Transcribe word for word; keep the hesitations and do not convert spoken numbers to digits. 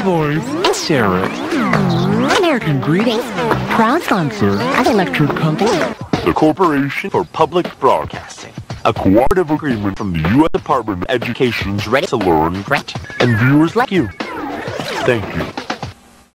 voice, Sarah. American Greetings, proud sponsor of Electric Company. The Corporation for Public Broadcasting. A cooperative agreement from the U S Department of Education's Ready to Learn grant and viewers like you. Thank you.